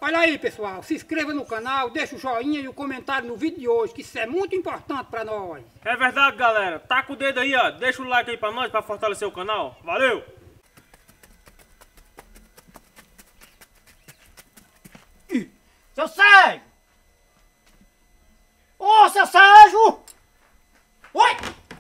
Olha aí, pessoal, se inscreva no canal, deixa o joinha e o comentário no vídeo de hoje, que isso é muito importante pra nós. É verdade, galera. Taca o dedo aí, ó. Deixa o like aí pra nós, pra fortalecer o canal. Valeu! Seu Sérgio! Ô, seu Sérgio! Oi!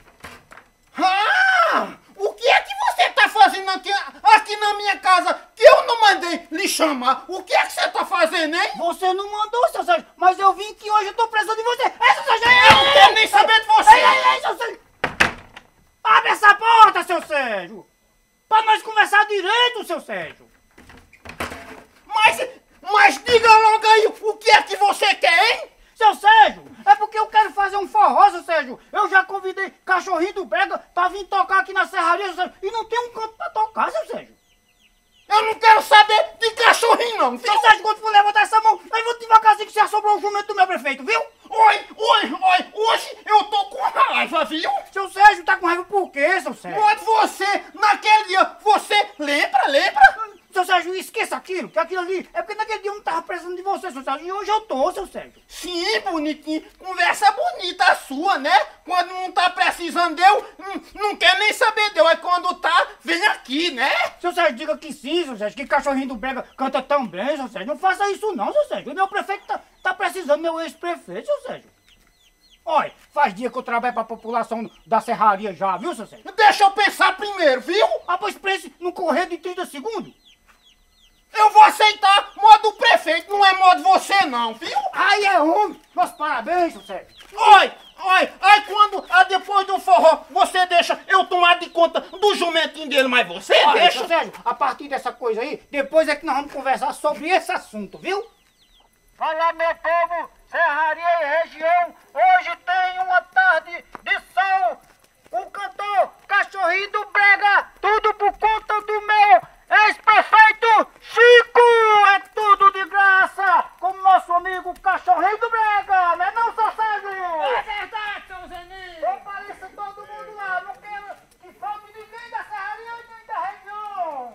Ah! O que é que você tá fazendo aqui na minha casa que eu não mandei lhe chamar? O que é que você tá fazendo, hein? Você não mandou, seu Sérgio, mas eu vim que hoje eu tô precisando de você. Ei, seu Sérgio! Eu não quero nem saber de você! Ei, seu Sérgio! Abre essa porta, seu Sérgio! Pra nós conversar direito, seu Sérgio! Mas diga logo aí o que é que você quer, hein? Seu Sérgio, é porque eu quero fazer um forró, seu Sérgio. Eu já convidei Cachorrinho do Brega pra vir tocar aqui na serraria, seu Sérgio. E não tem um canto pra tocar, seu Sérgio. Eu não quero saber de cachorrinho, não. Seu Sérgio, quando for levantar essa mão, aí vou devagarzinho que você assobrou o jumento do meu prefeito, viu? Oi, hoje eu tô com raiva, viu? Seu Sérgio, tá com raiva por quê, seu Sérgio? Mas você, naquele dia, você lembra? Seu Sérgio, esqueça aquilo, que aquilo ali é porque naquele dia eu não tava precisando de você, seu Sérgio, e hoje eu tô, seu Sérgio. Sim, bonitinho, conversa bonita a sua, né? Quando não tá precisando de eu, não quer nem saber de eu, é quando tá, vem aqui, né? Seu Sérgio, diga que sim, seu Sérgio, que Cachorrinho do Brega canta tão bem, seu Sérgio, não faça isso não, seu Sérgio, o meu prefeito tá precisando, meu ex-prefeito, seu Sérgio. Olha, faz dia que eu trabalho pra população da serraria já, viu, seu Sérgio? Deixa eu pensar primeiro, viu? Ah, pois pense no correr de 30 segundos. Eu vou aceitar modo prefeito, não é modo você não, viu? Aí é homem, meus parabéns, seu Sérgio. Oi, aí quando, depois do forró, você deixa eu tomar de conta do jumentinho dele, mas você deixa... Seu Sérgio, a partir dessa coisa aí, depois é que nós vamos conversar sobre esse assunto, viu? Olá, meu povo, serraria e região, hoje tem uma tarde de sol. O cantor Cachorrinho do Brega, tudo por conta do meu ex-prefeito Chico! É tudo de graça! Como nosso amigo Cachorrinho do Brega! Não é não, seu Sérgio? É verdade, seu Zenir! Compareça todo mundo lá! Não quero que falte ninguém da serraria e nem da região!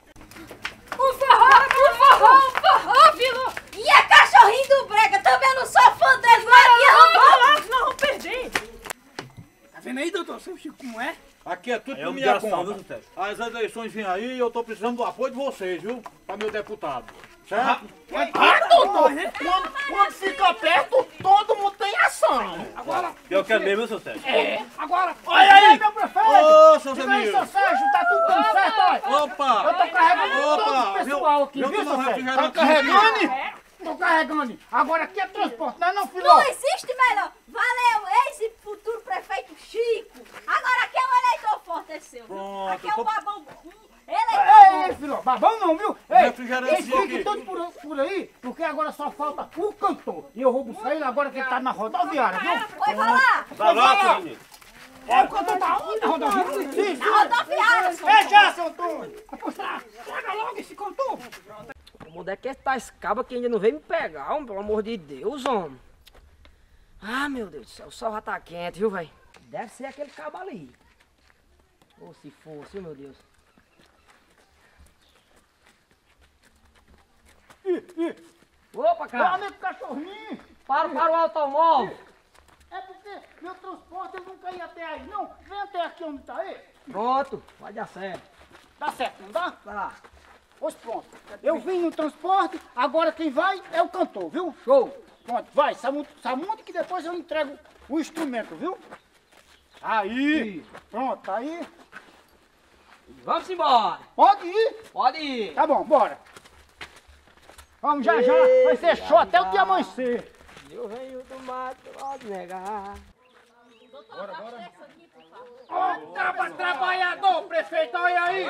O forró, filho! E é Cachorrinho do Brega! Também eu não sou fã dele! Vai, senão vamos perder! Tá vendo aí, doutor, seu Chico, como é? Aqui é tudo por minha conta. As eleições vêm aí e eu tô precisando do apoio de vocês, viu? Pra meu deputado. Certo? Doutor! Quando fica perto, todo mundo tem ação! Agora... Eu quero mesmo, seu Sérgio. Agora... Olha aí, meu prefeito! Ô, seu Diga aí, Zenil! seu Sérgio, tá tudo dando certo, olha! Opa! Eu tô carregando todo o pessoal aqui, viu, seu Sérgio? Tá carregando? Tô carregando. Agora aqui é transporte, não é não, filho? Não existe melhor! Valeu, ex e futuro prefeito Chico! Agora aqui é um eleitor forte, é seu! Pronto, Aqui é eu tô- um babão, eleitor! Ei, filho, babão não, viu? Ei, Refrigerante eles ficam aqui. todos por aí, porque agora só falta o cantor. E eu vou buscar ele agora que ele tá na rodoviária, viu? Foi falar! Vai lá, seu menino. É o cantor da onde? Rodoviária? Sim, Na rodoviária, seu É já, seu Antônio! Traga logo esse cantor! Onde é que tá esse cabo que ainda não veio me pegar, homem? Pelo amor de Deus, homem. Ah, meu Deus do céu, o sol já tá quente, viu, velho? Deve ser aquele cabo ali. Ou se fosse, viu, meu Deus. Opa, Meu cara. amigo cachorrinho! Para o automóvel. É porque meu transporte ele nunca ia até aí, não? Vem até aqui onde tá aí. Pronto, vai dar certo. Dá certo, não dá? Tá. Pois pronto. Eu vim no transporte, agora quem vai é o cantor, viu? Show. Pronto, vai, Samude que depois eu entrego o instrumento, viu? Aí, pronto, tá aí. Vamos embora. Pode ir. Pode ir. Tá bom, bora. Vamos já, vai ser show até o dia amanhecer. Eu venho do mato, pode negar. Ô, trabalhador, prefeito, olha aí.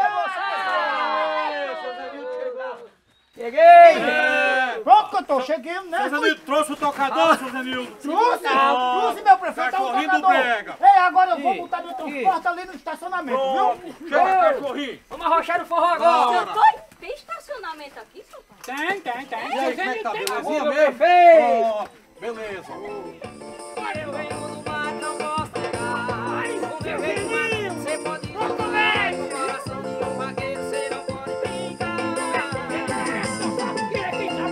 Cheguei. Pronto, cantor, cheguei, né? Seu Zenildo, trouxe o tocador, seu Zenildo? Trouxe, meu prefeito, é um Cachorrinho do tocador. Brega. Ei, agora eu vou botar meu transporte ali no estacionamento, viu? Pronto, chega, cachorrinho. Vamos arrochar o forró agora. Doutor, tem estacionamento aqui, seu pai? Tem. E aí, como é que tá? Belezinha Meu mesmo? prefeito. Pronto, beleza. Eu venho do mato, não posso negar. Eu venho do mato, você pode jogar. No coração de um vaqueiro, você não pode brincar.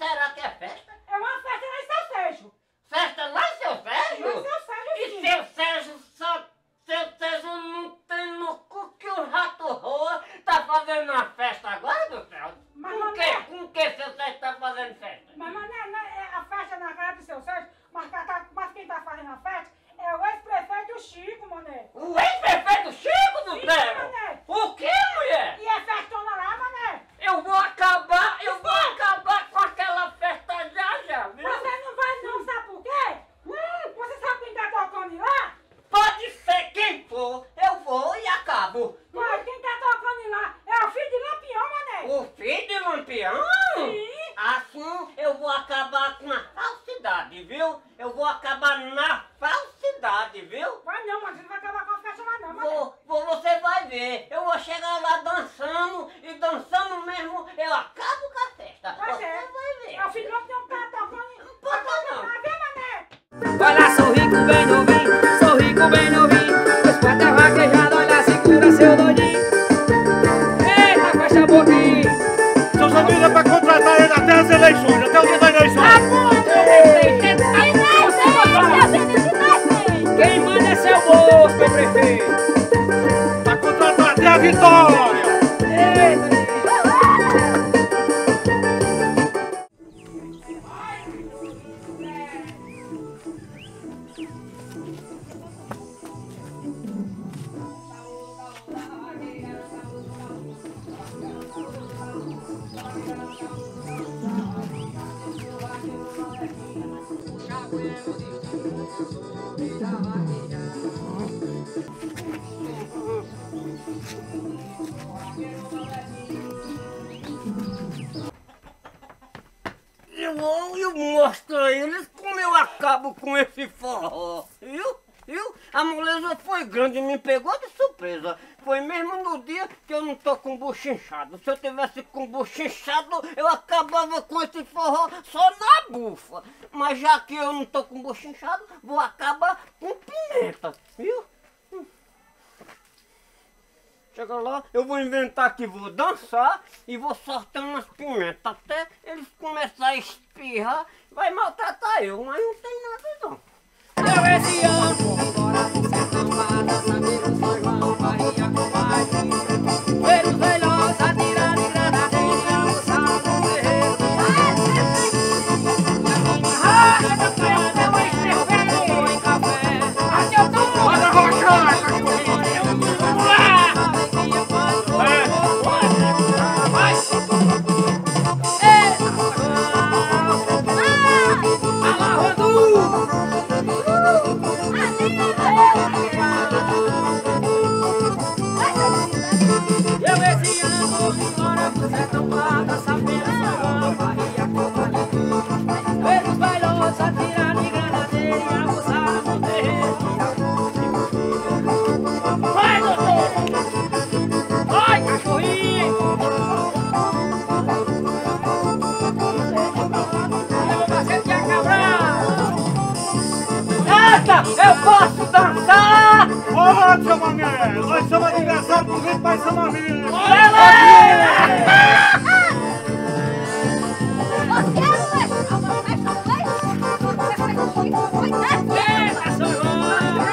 será que é festa? É uma festa lá em Seu Sérgio. Festa lá em Seu Sérgio? Lá em Seu Sérgio, E sim. Seu Sérgio só... Seu Sérgio não tem no cu que o Rato Roa tá fazendo uma festa agora, do céu? Mas Com não que? é. Com que Seu Sérgio tá fazendo festa? Mas é a festa na casa de Seu Sérgio, mas quem tá fazendo a festa é o ex-prefeito Chico, mané. O ex-prefeito Chico do Sim, céu? mané. O que, mulher? E é festona lá, mané. Eu vou acabar com aquela festa já, viu? Você não vai não, sabe por quê? Você sabe quem tá tocando lá? Pode ser quem for, eu vou e acabo. Mas quem tá tocando lá é o filho de Lampião, mané. O filho de Lampião? Sim. Assim eu vou acabar com a falsidade, viu? Eu vou acabar na falsidade, viu? Vai não, mano, você não vai acabar com a festa lá não, mané. Você vai ver. Eu vou chegar lá dançando e dançando mesmo, eu acabo com a festa. Vai Você ser. vai ver. É o filho de Lampião que tá tocando. Não pode não. Vai ver, mané. Vai lá, sou rico bem novinho, sou rico bem novinho. Pois quando é vaquejado, olha, segura seu doidinho. Eita, fecha a boquinha. Seus amigos é pra contratar ele até as eleições, até o dia das eleições. Quem manda é seu bolso, meu prefeito. Pra contratar até a vitória. Eita. Eu mostro a eles como eu acabo com esse forró, viu? A moleza foi grande e me pegou de surpresa. Foi mesmo no dia que eu não tô com bucho inchado. Se eu tivesse com bucho inchado, eu acabava com esse forró só na bufa. Mas já que eu não tô com bucho inchado, vou acabar com pimenta, viu? Chega lá, eu vou inventar que vou dançar e vou sortar umas pimentas até eles começarem a espirrar. Vai maltratar eu, mas não tem nada não. Eu esse ano vou embora pro sertão pra dançar pelo São João, Bahia com baile. Ver os velhotes atirar de granadeira e almoçar no terreiro. Racha da praia, meu ex-prefeito, tomou em café. Aqui eu tô com Bora rochar, cachorrinho. Vamos lá! Vai! Eu esse ano vou embora pro sertão pra dançar pelo São João, Bahia com baile. Ver os bailos atirar de granadeira e almoçar no terreiro. Vai, doutor! Vai, cachorrinho! Eu vou fazer de Cabral! Eita, eu posso dançar! Olá, seu mané. Nós somos aniversário do Rio Pai São Amigo. Eita, São João!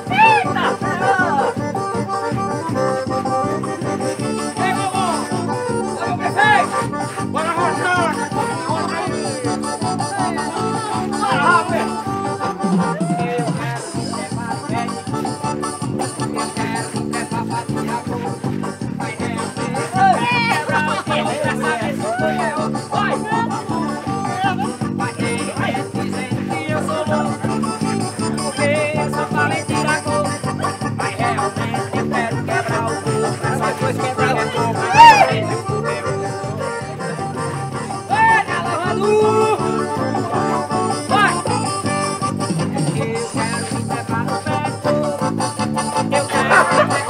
Ei, vovô! Ô, prefeito! Bora rochar. Bora, rapaz! Eu quero me levar o pé. Eu quero me levar pra tirar gol. Vai quebrar o pé dessa vez eu tô eu. Vai! Vai dizendo que eu sou louco, porque eu só falei tirar gol. Mas realmente eu quero quebrar o gol. Só depois quebrar o gol. Vai, na lavadura! Vai! Eu quero me levar no pé. Eu quero me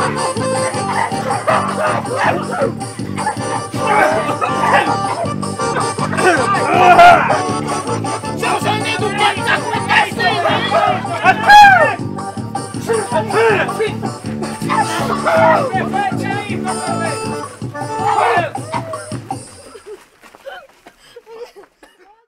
Seu Zaninho do Pai tá acontecendo aí! Prefeito, aí, por favor!